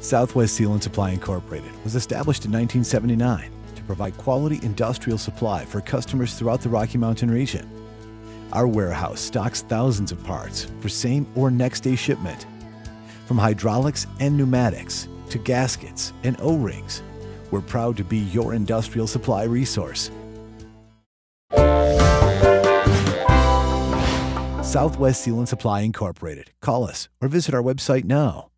Southwest Seal and Supply Incorporated was established in 1979 to provide quality industrial supply for customers throughout the Rocky Mountain region. Our warehouse stocks thousands of parts for same or next day shipment. From hydraulics and pneumatics to gaskets and O-rings, we're proud to be your industrial supply resource. Southwest Seal and Supply Incorporated. Call us or visit our website now.